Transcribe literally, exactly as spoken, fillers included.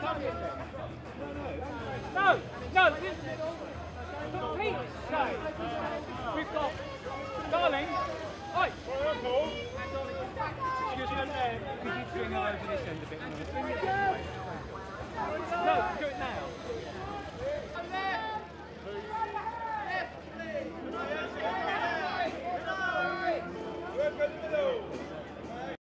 No, no, this for Pete's sake. We've got, darling. Oi. Excuse me, could you swing over this end a bit more?